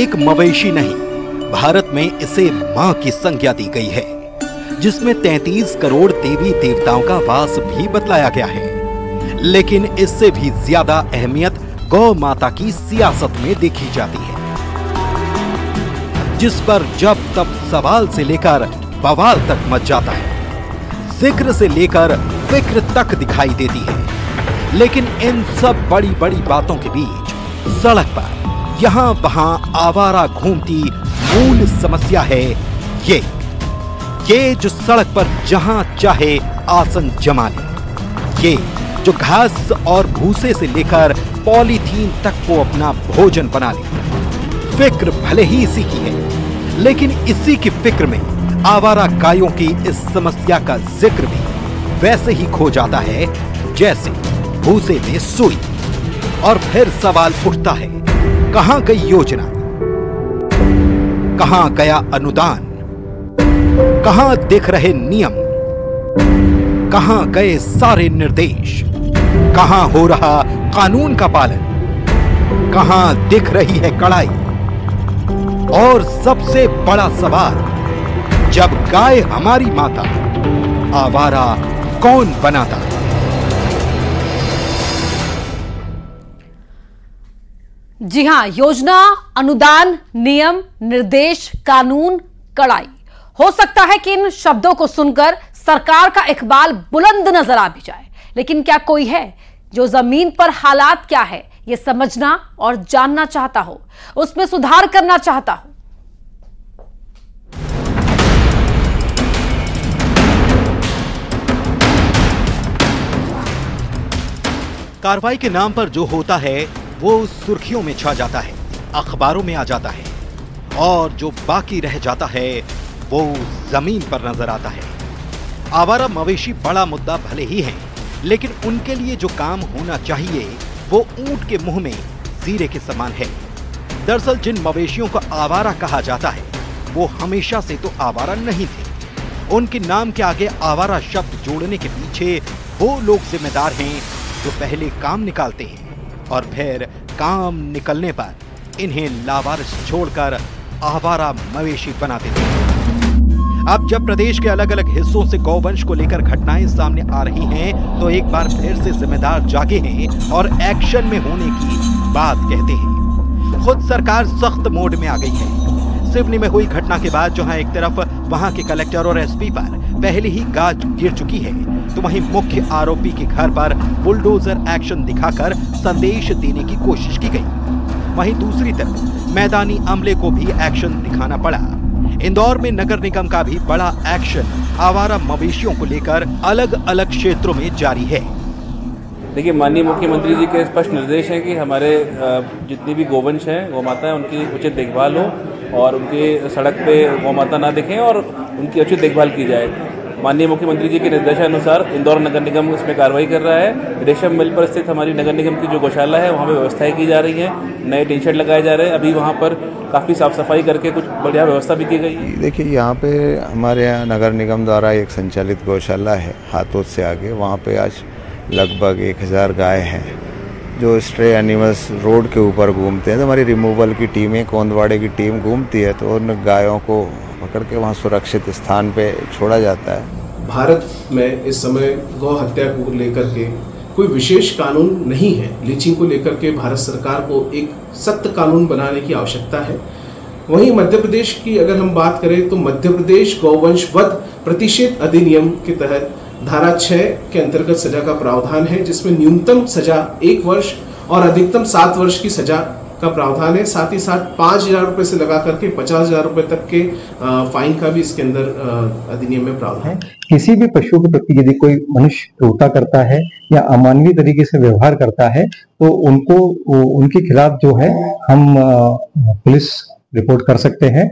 एक मवेशी नहीं, भारत में इसे मां की संज्ञा दी गई है, जिसमें 33 करोड़ देवी देवताओं का वास भी बतलाया गया है। लेकिन इससे भी ज्यादा अहमियत गौ माता की सियासत में देखी जाती है, जिस पर जब तब सवाल से लेकर बवाल तक मच जाता है, जिक्र से लेकर फिक्र तक दिखाई देती है। लेकिन इन सब बड़ी बड़ी बातों के बीच सड़क पर यहां वहां आवारा घूमती मूल समस्या है ये जो सड़क पर जहां चाहे आसन जमा ले, ये जो घास और भूसे से लेकर पॉलीथीन तक को अपना भोजन बना ले। फिक्र भले ही इसी की है, लेकिन इसी की फिक्र में आवारा गायों की इस समस्या का जिक्र भी वैसे ही खो जाता है जैसे भूसे में सुई। और फिर सवाल उठता है, कहां गई योजना, कहां गया अनुदान, कहां दिख रहे नियम, कहां गए सारे निर्देश, कहां हो रहा कानून का पालन, कहां दिख रही है कड़ाई। और सबसे बड़ा सवाल, जब गाय हमारी माता, आवारा कौन बनाता? जी हां, योजना, अनुदान, नियम, निर्देश, कानून, कड़ाई। हो सकता है कि इन शब्दों को सुनकर सरकार का इकबाल बुलंद नजर आ भी जाए, लेकिन क्या कोई है जो जमीन पर हालात क्या है ये समझना और जानना चाहता हो, उसमें सुधार करना चाहता हो? कार्रवाई के नाम पर जो होता है वो सुर्खियों में छा जाता है, अखबारों में आ जाता है, और जो बाकी रह जाता है वो जमीन पर नजर आता है। आवारा मवेशी बड़ा मुद्दा भले ही है, लेकिन उनके लिए जो काम होना चाहिए वो ऊंट के मुंह में जीरे के समान है। दरअसल जिन मवेशियों को आवारा कहा जाता है वो हमेशा से तो आवारा नहीं थे। उनके नाम के आगे आवारा शब्द जोड़ने के पीछे वो लोग जिम्मेदार हैं जो पहले काम निकालते हैं और फिर काम निकलने पर इन्हें लावारिस छोड़कर आवारा मवेशी बना देते हैं। अब जब प्रदेश के अलग अलग हिस्सों से गौवंश को लेकर घटनाएं सामने आ रही हैं, तो एक बार फिर से जिम्मेदार जागे हैं और एक्शन में होने की बात कहते हैं। खुद सरकार सख्त मोड में आ गई है। सिवनी में हुई घटना के बाद जहां एक तरफ वहां के कलेक्टर और एसपी पर पहले ही गाज गिर चुकी है, तो वहीं मुख्य आरोपी के घर पर बुलडोजर एक्शन दिखाकर संदेश देने की कोशिश की गई। वहीं दूसरी तरफ मैदानी अमले को भी एक्शन दिखाना पड़ा। इंदौर में नगर निगम का भी बड़ा एक्शन आवारा मवेशियों को लेकर अलग अलग क्षेत्रों में जारी है। देखिए, माननीय मुख्यमंत्री जी के स्पष्ट निर्देश हैं कि हमारे जितनी भी गोवंश हैं, गौ माता है, उनकी उचित देखभाल हो और उनके सड़क पे गौ माता ना दिखें और उनकी उचित देखभाल की जाए। माननीय मुख्यमंत्री जी के निर्देशानुसार इंदौर नगर निगम इसमें कार्रवाई कर रहा है। रेशम मिल पर स्थित हमारी नगर निगम की जो गौशाला है वहाँ पे व्यवस्थाएं की जा रही हैं, नए टी शर्ट लगाए जा रहे हैं। अभी वहाँ पर काफ़ी साफ सफाई करके कुछ बढ़िया व्यवस्था भी की गई। देखिए, यहाँ पे हमारे यहाँ नगर निगम द्वारा एक संचालित गौशाला है हाथोद से आगे। वहाँ पे आज लगभग 1000 गाय हैं जो स्ट्रे एनिमल्स रोड के ऊपर घूमते हैं। तो हमारी रिमूवल की टीमें, कोंदवाड़े की टीम घूमती है, तो उन गायों को पकड़ के वहाँ सुरक्षित स्थान पे छोड़ा जाता है। भारत में इस समय गौ हत्या को लेकर के कोई विशेष कानून नहीं है। लीचिंग को लेकर के भारत सरकार को एक सख्त कानून बनाने की आवश्यकता है। वहीं मध्य प्रदेश की अगर हम बात करें तो मध्य प्रदेश गौवंश वध प्रतिषेध अधिनियम के तहत धारा 6 के अंतर्गत सजा का प्रावधान है, जिसमें न्यूनतम सजा 1 वर्ष और अधिकतम 7 वर्ष की सजा का प्रावधान है। साथ ही साथ 5000 रुपए से लगा करके 50,000 रुपए तक के फाइन का भी इसके अंदर अधिनियम में प्रावधान है। किसी भी पशु के प्रति यदि कोई मनुष्य क्रूरता करता है या अमानवीय तरीके से व्यवहार करता है तो उनको उनके खिलाफ जो है हम पुलिस रिपोर्ट कर सकते हैं।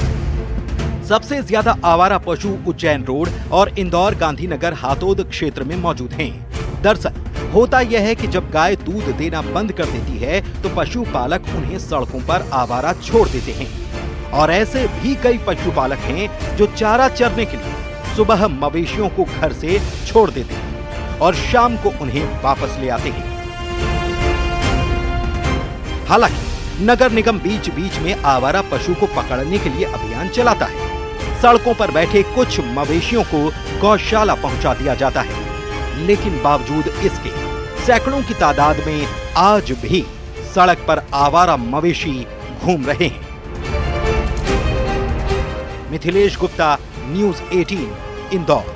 सबसे ज्यादा आवारा पशु उज्जैन रोड और इंदौर गांधीनगर हाथोद क्षेत्र में मौजूद हैं। दरअसल होता यह है कि जब गाय दूध देना बंद कर देती है तो पशुपालक उन्हें सड़कों पर आवारा छोड़ देते हैं। और ऐसे भी कई पशुपालक हैं जो चारा चरने के लिए सुबह मवेशियों को घर से छोड़ देते हैं और शाम को उन्हें वापस ले आते हैं। हालांकि नगर निगम बीच बीच में आवारा पशु को पकड़ने के लिए अभियान चलाता है। सड़कों पर बैठे कुछ मवेशियों को गौशाला पहुंचा दिया जाता है, लेकिन बावजूद इसके सैकड़ों की तादाद में आज भी सड़क पर आवारा मवेशी घूम रहे हैं। मिथिलेश गुप्ता, न्यूज़ 18, इंदौर।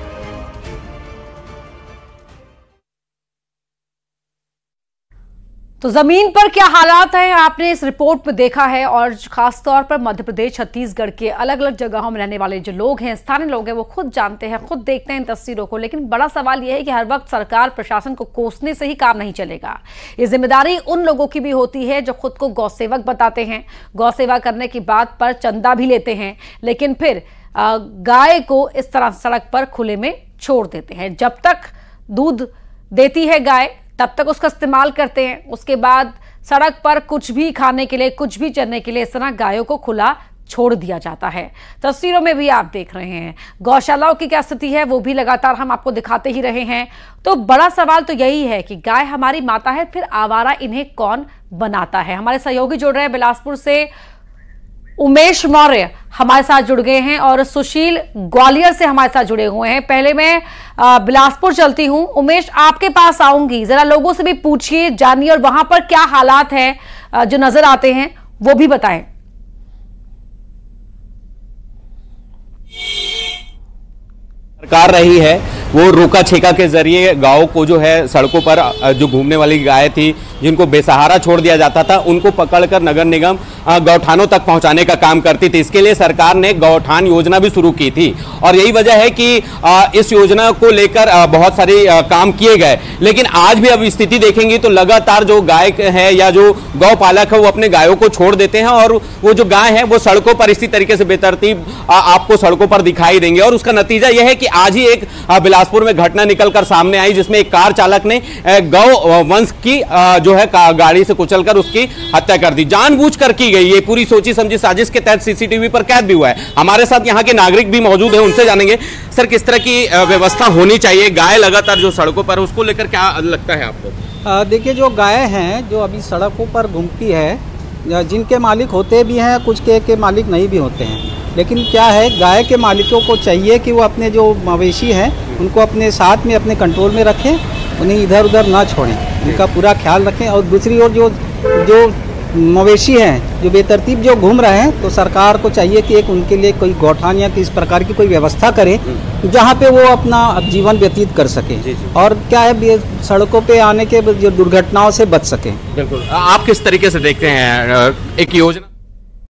तो जमीन पर क्या हालात हैं आपने इस रिपोर्ट में देखा है, और खास तौर पर मध्य प्रदेश, छत्तीसगढ़ के अलग अलग जगहों में रहने वाले जो लोग हैं, स्थानीय लोग हैं, वो खुद जानते हैं, खुद देखते हैं इन तस्वीरों को। लेकिन बड़ा सवाल यह है कि हर वक्त सरकार प्रशासन को कोसने से ही काम नहीं चलेगा। ये जिम्मेदारी उन लोगों की भी होती है जो खुद को गौसेवक बताते हैं, गौसेवा करने की बात पर चंदा भी लेते हैं, लेकिन फिर गाय को इस तरह सड़क पर खुले में छोड़ देते हैं। जब तक दूध देती है गाय तब तक उसका इस्तेमाल करते हैं, उसके बाद सड़क पर कुछ भी खाने के लिए, कुछ भी चरने के लिए इस तरह गायों को खुला छोड़ दिया जाता है। तस्वीरों में भी आप देख रहे हैं गौशालाओं की क्या स्थिति है, वो भी लगातार हम आपको दिखाते ही रहे हैं। तो बड़ा सवाल तो यही है कि गाय हमारी माता है, फिर आवारा इन्हें कौन बनाता है। हमारे सहयोगी जुड़ रहे हैं बिलासपुर से, उमेश मौर्य हमारे साथ जुड़ गए हैं और सुशील ग्वालियर से हमारे साथ जुड़े हुए हैं। पहले मैं बिलासपुर चलती हूं, उमेश आपके पास आऊंगी, जरा लोगों से भी पूछिए, जानिए और वहां पर क्या हालात हैं जो नजर आते हैं वो भी बताएं। सरकार रही है वो रोका छेका के जरिए गांव को जो है सड़कों पर जो घूमने वाली गाय थी, जिनको बेसहारा छोड़ दिया जाता था, उनको पकड़कर नगर निगम गौठानों तक पहुंचाने का काम करती थी। इसके लिए सरकार ने गौठान योजना भी शुरू की थी और यही वजह है कि इस योजना को लेकर बहुत सारे काम किए गए। लेकिन आज भी अब स्थिति देखेंगे तो लगातार जो गाय है या जो गौ पालक है वो अपने गायों को छोड़ देते हैं और वो जो गाय है वो सड़कों पर इसी तरीके से बेतरतीब आपको सड़कों पर दिखाई देंगे। और उसका नतीजा यह है कि आज ही एक बिलासपुर में घटना निकलकर सामने आई जिसमें एक कार चालक ने गौ वंश की जो है गाड़ी से कुचलकर उसकी हत्या कर दी, जानबूझकर की गई। ये पूरी सोची समझी साजिश के तहत सीसीटीवी पर कैद भी हुआ है। हमारे साथ यहाँ के नागरिक भी मौजूद हैं, उनसे जानेंगे सर किस तरह की व्यवस्था होनी चाहिए। गाय लगातार जो सड़कों पर, उसको लेकर क्या लगता है आपको? देखिए, जो गाय हैं जो अभी सड़कों पर घूमती है, जिनके मालिक होते भी हैं, कुछ के मालिक नहीं भी होते हैं, लेकिन क्या है, गाय के मालिकों को चाहिए कि वो अपने जो मवेशी हैं उनको अपने साथ में, अपने कंट्रोल में रखें, उन्हें इधर उधर ना छोड़ें, उनका पूरा ख्याल रखें। और दूसरी ओर जो मवेशी हैं जो बेतरतीब जो घूम रहे हैं, तो सरकार को चाहिए कि एक उनके लिए कोई गौठान या किस प्रकार की कोई व्यवस्था करे जहाँ पे वो अपना जीवन व्यतीत कर सके और क्या है, सड़कों पे आने के जो दुर्घटनाओं से बच सके। बिल्कुल। आप किस तरीके से देखते हैं एक योजना